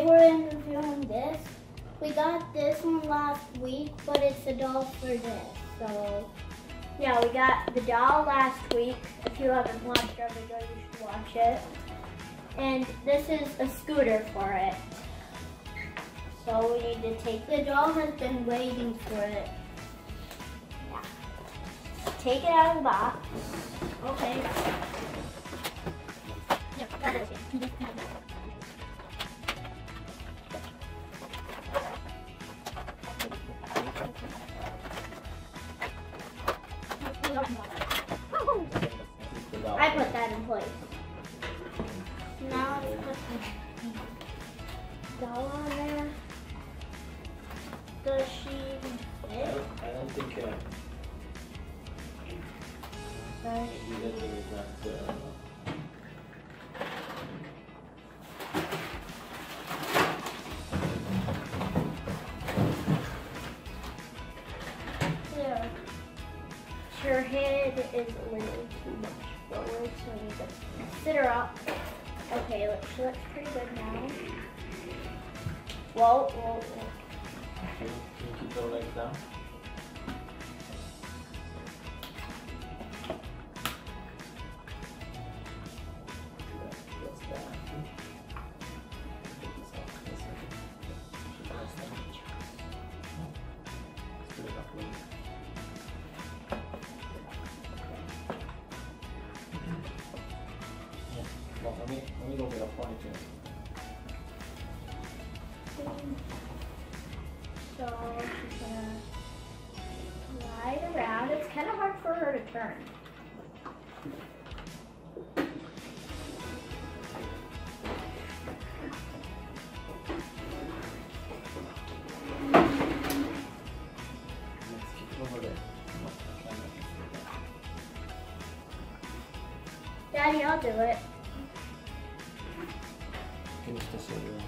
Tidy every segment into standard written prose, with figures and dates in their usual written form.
we're reviewing this. We got this one last week, but it's a doll for this. So, yeah, we got the doll last week. If you haven't watched our video, you should watch it. And this is a scooter for it. So we need to take, the doll has been waiting for it. Yeah. Take it out of the box. Okay. I put that in place. Now let's put the doll on there. Does she fit? I don't think Does yeah. Her head is a little too much forward, so we need to sit her up. Okay, she looks pretty good now. Whoa, whoa, whoa. Can you keep her legs down? Let me go get a ponytail. So she's gonna ride around. It's kind of hard for her to turn. Let's keep it over there. Daddy, I'll do it. Finish this over there.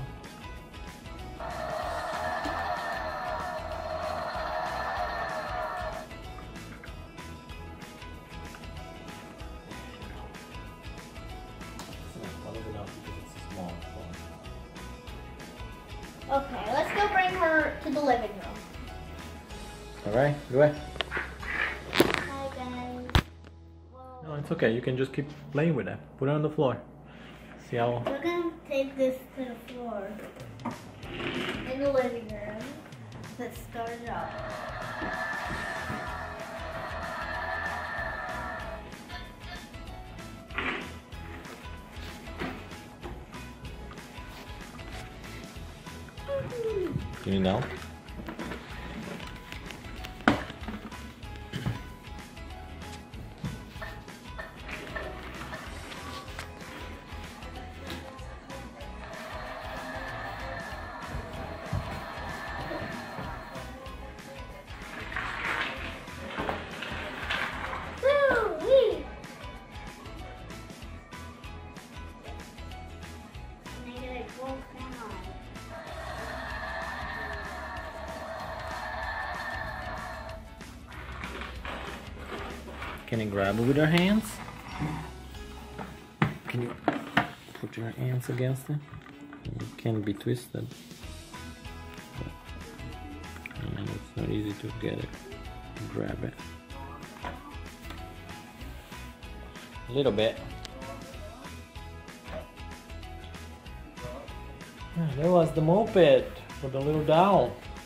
Okay, let's go bring her to the living room. Alright, go ahead. Hi guys. Whoa. No, it's okay. You can just keep playing with it. Put it on the floor. See how... We're gonna take this to the floor in the living room. Let's start it up. Can you know? Woo-wee! Make it go down. Can you grab it with your hands? Can you put your hands against it? It can be twisted. And it's not easy to get it. Grab it. A little bit. There was the moped for the little doll.